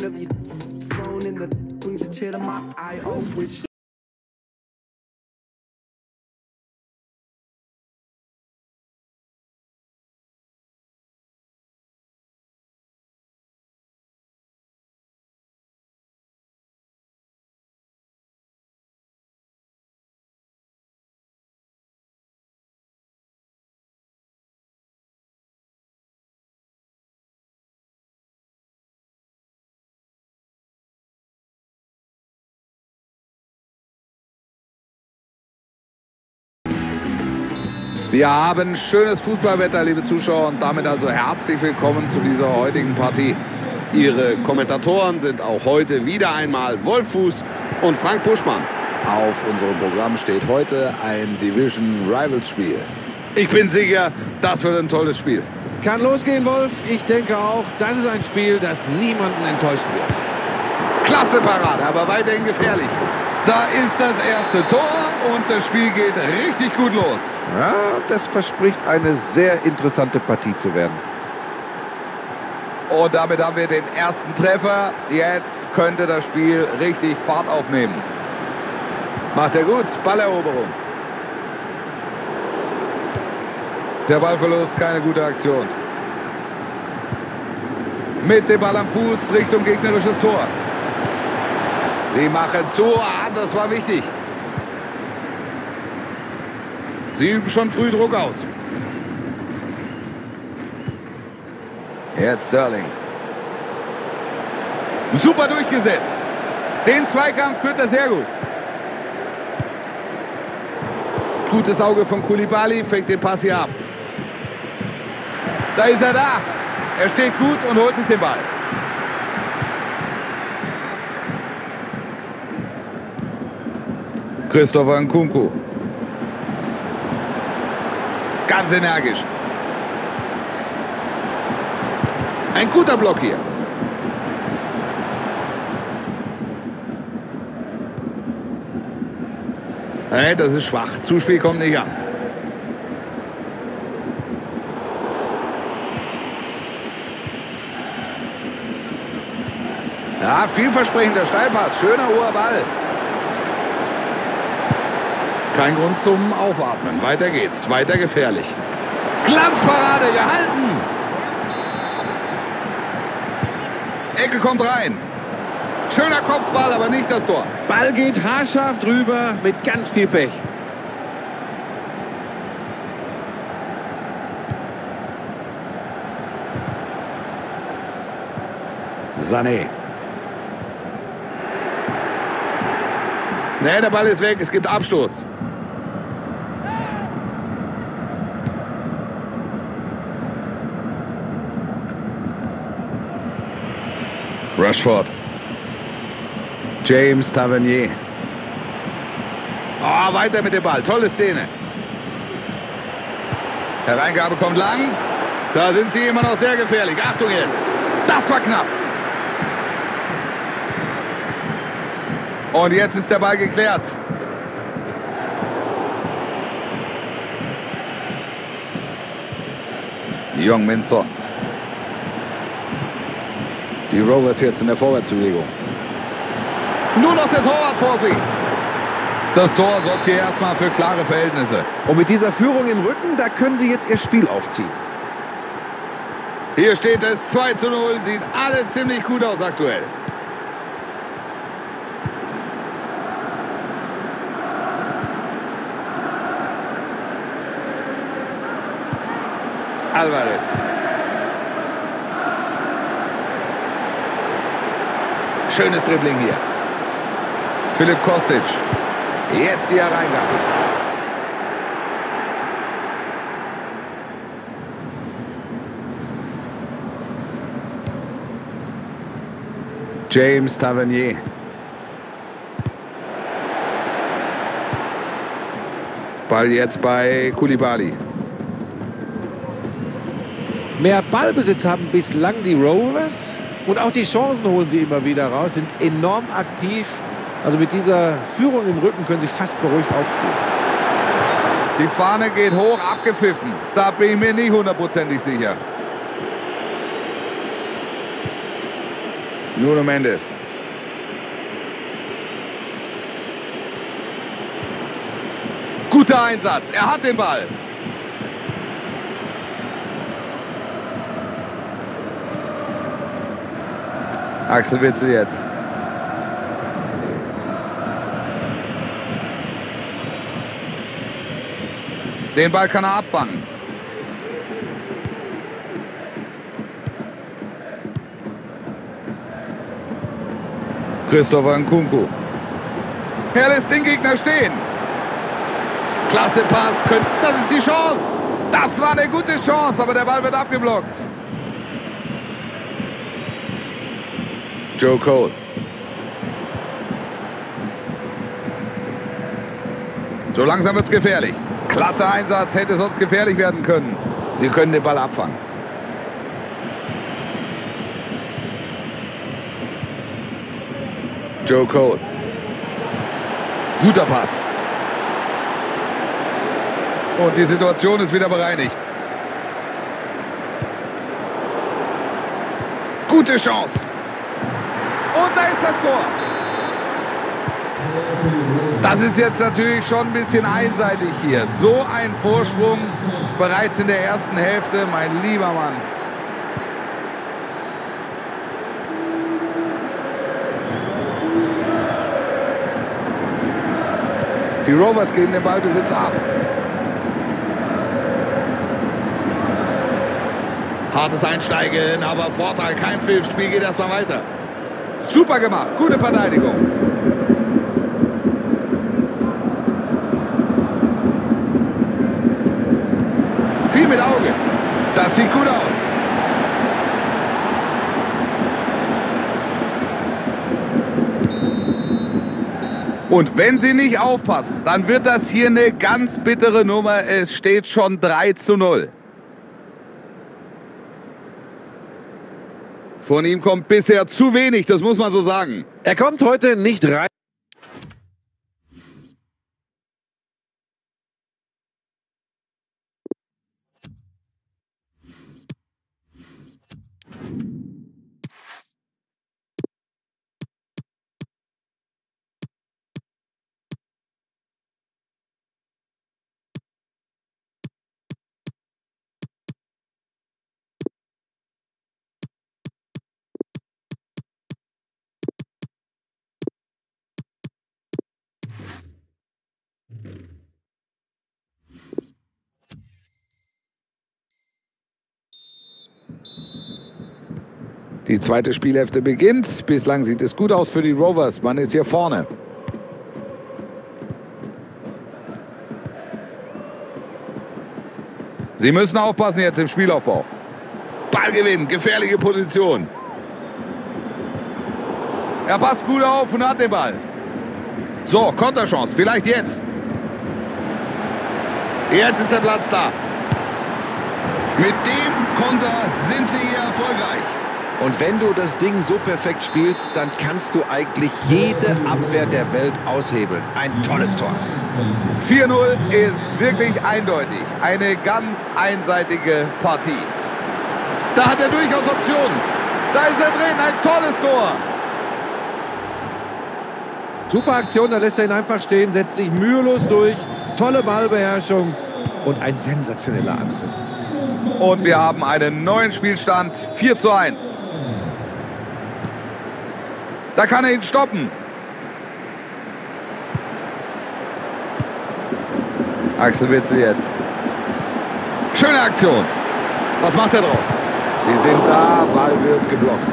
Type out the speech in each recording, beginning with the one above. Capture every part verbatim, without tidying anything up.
of your phone in the brings a tear to my eye. Oh, which Wir haben schönes Fußballwetter, liebe Zuschauer, und damit also herzlich willkommen zu dieser heutigen Partie. Ihre Kommentatoren sind auch heute wieder einmal Wolf Fuß und Frank Buschmann. Auf unserem Programm steht heute ein Division Rivals Spiel. Ich bin sicher, das wird ein tolles Spiel. Kann losgehen, Wolf. Ich denke auch, das ist ein Spiel, das niemanden enttäuschen wird. Klasse Parade, aber weiterhin gefährlich. Da ist das erste Tor und das Spiel geht richtig gut los. Ja, das verspricht eine sehr interessante Partie zu werden. Und damit haben wir den ersten Treffer. Jetzt könnte das Spiel richtig Fahrt aufnehmen. Macht er gut, Balleroberung. Der Ballverlust, keine gute Aktion. Mit dem Ball am Fuß Richtung gegnerisches Tor. Sie machen zu, ah, das war wichtig. Sie üben schon früh Druck aus. Jetzt Sterling. Super durchgesetzt. Den Zweikampf führt er sehr gut. Gutes Auge von Koulibaly, fängt den Pass hier ab. Da ist er da. Er steht gut und holt sich den Ball. Christopher Nkunku. Ganz energisch. Ein guter Block hier. Hey, das ist schwach. Zuspiel kommt nicht an. Ja, vielversprechender Steilpass. Schöner hoher Ball. Kein Grund zum Aufatmen. Weiter geht's. Weiter gefährlich. Glanzparade gehalten. Ecke kommt rein. Schöner Kopfball, aber nicht das Tor. Ball geht haarscharf drüber mit ganz viel Pech. Sané. Nee, der Ball ist weg. Es gibt Abstoß. Rashford. James Tavernier. Oh, weiter mit dem Ball. Tolle Szene. Hereingabe kommt lang. Da sind sie immer noch sehr gefährlich. Achtung jetzt. Das war knapp. Und jetzt ist der Ball geklärt. Jong Minson. Die Rovers jetzt in der Vorwärtsbewegung. Nur noch der Torwart vor sich. Das Tor sorgt hier erstmal für klare Verhältnisse. Und mit dieser Führung im Rücken, da können sie jetzt ihr Spiel aufziehen. Hier steht es zwei zu null. Sieht alles ziemlich gut aus aktuell. Alvarez. Schönes Dribbling hier. Philipp Kostic. Jetzt die Hereingabe. James Tavernier. Ball jetzt bei Koulibaly. Mehr Ballbesitz haben bislang die Rovers und auch die Chancen holen sie immer wieder raus, sind enorm aktiv. Also mit dieser Führung im Rücken können sie fast beruhigt aufspielen. Die Fahne geht hoch, abgepfiffen. Da bin ich mir nicht hundertprozentig sicher. Nuno Mendes. Guter Einsatz. Er hat den Ball. Axel Witsel jetzt. Den Ball kann er abfangen. Christopher Nkunku. Er lässt den Gegner stehen. Klasse Pass. Das ist die Chance. Das war eine gute Chance, aber der Ball wird abgeblockt. Joe Cole. So langsam wird es gefährlich. Klasse Einsatz, hätte sonst gefährlich werden können. Sie können den Ball abfangen. Joe Cole. Guter Pass. Und die Situation ist wieder bereinigt. Gute Chance. Und da ist das Tor. Das ist jetzt natürlich schon ein bisschen einseitig hier. So ein Vorsprung bereits in der ersten Hälfte, mein lieber Mann. Die Rovers geben den Ballbesitz ab. Hartes Einsteigen, aber Vorteil, kein Pfiff. Spiel geht erstmal weiter. Super gemacht, gute Verteidigung. Viel mit Auge. Das sieht gut aus. Und wenn sie nicht aufpassen, dann wird das hier eine ganz bittere Nummer. Es steht schon drei zu null. Von ihm kommt bisher zu wenig, das muss man so sagen. Er kommt heute nicht rein. Die zweite Spielhälfte beginnt. Bislang sieht es gut aus für die Rovers. Man ist hier vorne. Sie müssen aufpassen jetzt im Spielaufbau. Ballgewinn, gefährliche Position. Er passt gut auf und hat den Ball. So, Konterchance, vielleicht jetzt. Jetzt ist der Platz da. Mit dem Konter sind sie hier erfolgreich. Und wenn du das Ding so perfekt spielst, dann kannst du eigentlich jede Abwehr der Welt aushebeln. Ein tolles Tor. vier null ist wirklich eindeutig. Eine ganz einseitige Partie. Da hat er durchaus Optionen. Da ist er drin, ein tolles Tor. Super Aktion, da lässt er ihn einfach stehen, setzt sich mühelos durch. Tolle Ballbeherrschung und ein sensationeller Antritt. Und wir haben einen neuen Spielstand, vier zu eins. Da kann er ihn stoppen. Axel Witsel jetzt. Schöne Aktion. Was macht er draus? Sie sind da, Ball wird geblockt.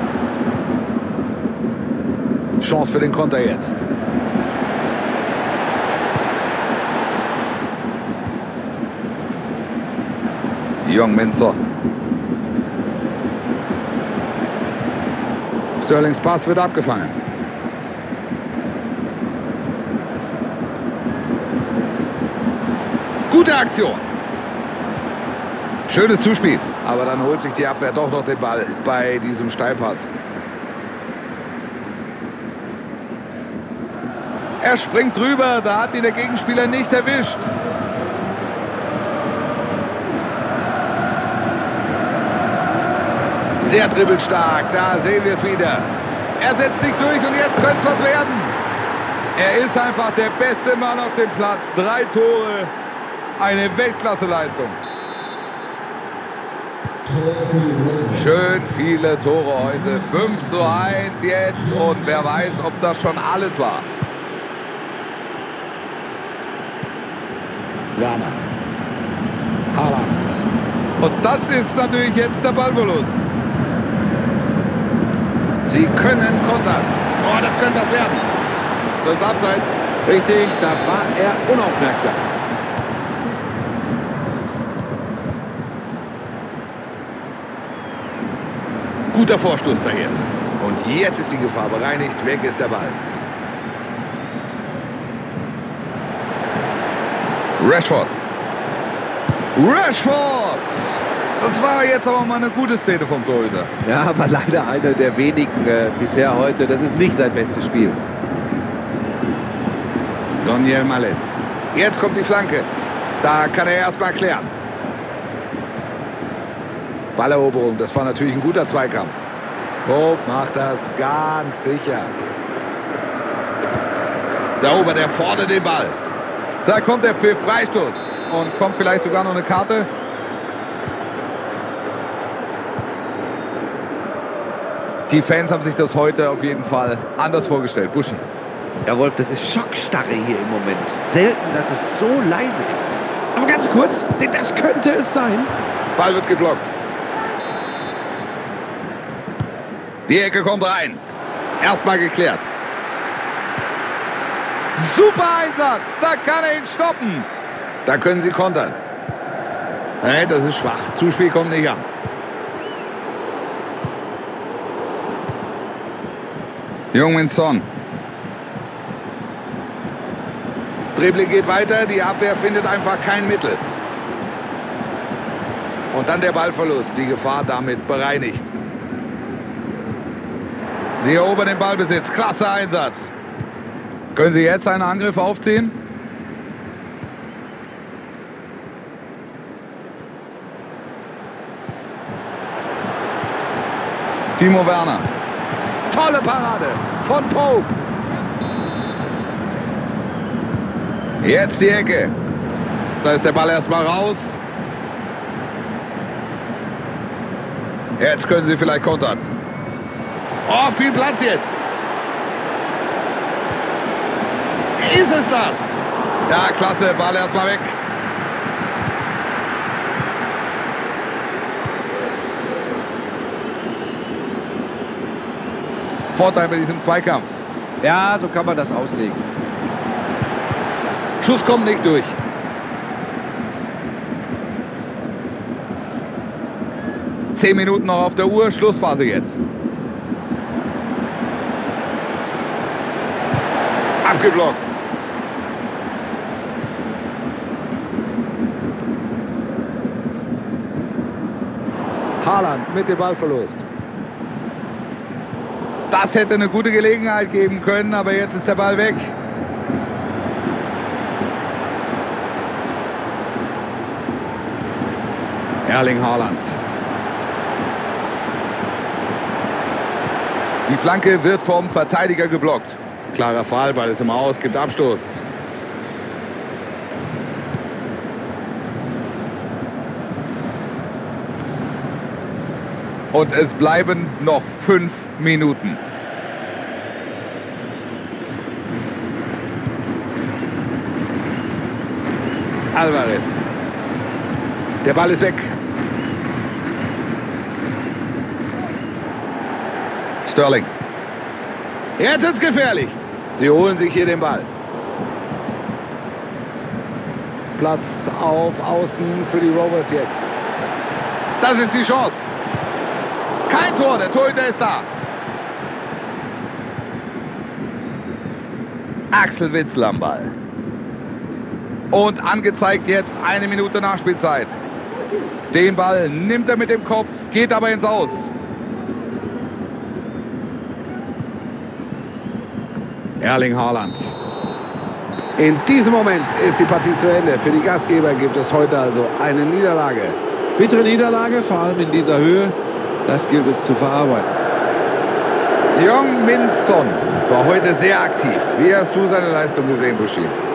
Chance für den Konter jetzt. Jong Minson. Sterlings Pass wird abgefangen. Gute Aktion. Schönes Zuspiel. Aber dann holt sich die Abwehr doch noch den Ball bei diesem Steilpass. Er springt drüber, da hat ihn der Gegenspieler nicht erwischt. Sehr dribbelstark, da sehen wir es wieder. Er setzt sich durch und jetzt könnte es was werden. Er ist einfach der beste Mann auf dem Platz. Drei Tore, eine Weltklasse-Leistung. Schön viele Tore heute. fünf zu eins jetzt und wer weiß, ob das schon alles war. Werner. Haaland. Und das ist natürlich jetzt der Ballverlust. Sie können kontern. Oh, das könnte was werden. Das ist Abseits. Richtig, da war er unaufmerksam. Guter Vorstoß da jetzt. Und jetzt ist die Gefahr bereinigt. Weg ist der Ball. Rashford. Rashford! Das war jetzt aber mal eine gute Szene vom Torhüter. Ja, aber leider einer der wenigen äh, bisher heute. Das ist nicht sein bestes Spiel. Daniel Mallet. Jetzt kommt die Flanke. Da kann er erst mal klären. Balleroberung, das war natürlich ein guter Zweikampf. Pope macht das ganz sicher. Da erobert er vorne den Ball. Da kommt der Pfiff, Freistoß. Und kommt vielleicht sogar noch eine Karte. Die Fans haben sich das heute auf jeden Fall anders vorgestellt. Buschi. Ja, Wolf, das ist Schockstarre hier im Moment. Selten, dass es so leise ist. Aber ganz kurz, denn das könnte es sein. Ball wird geblockt. Die Ecke kommt rein. Erstmal geklärt. Super Einsatz. Da kann er ihn stoppen. Da können sie kontern. Nein, das ist schwach. Zuspiel kommt nicht an. Heung-min Son. Dribbling geht weiter. Die Abwehr findet einfach kein Mittel. Und dann der Ballverlust. Die Gefahr damit bereinigt. Sie erobern den Ballbesitz. Klasse Einsatz. Können Sie jetzt einen Angriff aufziehen? Timo Werner. Tolle Parade von Pope. Jetzt die Ecke. Da ist der Ball erstmal raus. Jetzt können Sie vielleicht kontern. Oh, viel Platz jetzt. Ist es das? Ja, klasse. Ball erstmal weg. Vorteil bei diesem Zweikampf. Ja, so kann man das auslegen. Schuss kommt nicht durch. Zehn Minuten noch auf der Uhr. Schlussphase jetzt. Abgeblockt. Haaland mit dem Ballverlust. Das hätte eine gute Gelegenheit geben können, aber jetzt ist der Ball weg. Erling Haaland. Die Flanke wird vom Verteidiger geblockt. Klarer Fall, Ball ist im Aus, gibt Abstoß. Und es bleiben noch fünf Minuten. Alvarez. Der Ball ist weg. Sterling. Jetzt ist es gefährlich. Sie holen sich hier den Ball. Platz auf Außen für die Rovers jetzt. Das ist die Chance. Kein Tor, der Torhüter ist da. Axel Witsel am Ball. Und angezeigt jetzt eine Minute Nachspielzeit. Den Ball nimmt er mit dem Kopf, geht aber ins Aus. Erling Haaland. In diesem Moment ist die Partie zu Ende. Für die Gastgeber gibt es heute also eine Niederlage. Bittere Niederlage, vor allem in dieser Höhe. Das gilt es zu verarbeiten. Jong Min Son war heute sehr aktiv. Wie hast du seine Leistung gesehen, Buschi?